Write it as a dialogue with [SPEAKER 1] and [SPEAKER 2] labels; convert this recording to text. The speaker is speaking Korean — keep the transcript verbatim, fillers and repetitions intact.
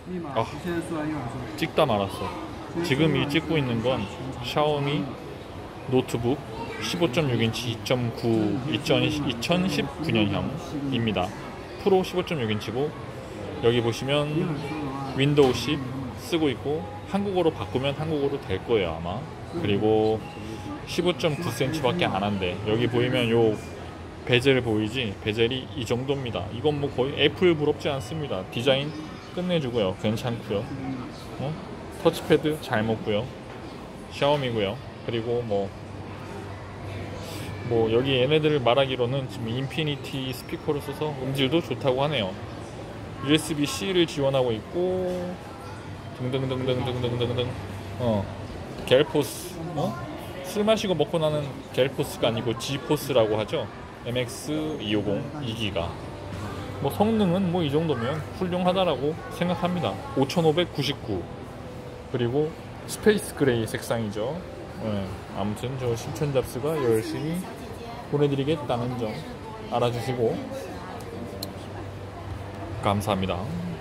[SPEAKER 1] 아, 찍다 말았어. 지금 이 찍고 있는 건 샤오미 노트북 십오 점 육 인치 이 점 구 이천십구 년형입니다. 프로 십오 점 육 인치고 여기 보시면 윈도우 십 쓰고 있고 한국어로 바꾸면 한국어로 될 거예요 아마. 그리고 십오 점 구 센티미터밖에 안 한대. 여기 보이면 요 베젤 보이지? 베젤이 이 정도입니다. 이건 뭐 거의 애플 부럽지 않습니다. 디자인 끝내주고요. 괜찮고요. 어? 터치패드 잘 먹고요. 샤오미고요. 그리고 뭐, 뭐 여기 얘네들 말하기로는 지금 인피니티 스피커를 써서 음질도 좋다고 하네요. 유에스비-C를 지원하고 있고 등등등등등등등등. 어, 갤포스. 어? 술 마시고 먹고 나는 갤포스가 아니고 지포스라고 하죠. 엠엑스 이백오십 이 기가. 뭐 성능은 뭐 이 정도면 훌륭하다라고 생각합니다. 오천오백구십구. 그리고 스페이스 그레이 색상이죠. 네, 아무튼 저 신촌 잡스가 열심히 보내드리겠다는 점 알아주시고 감사합니다.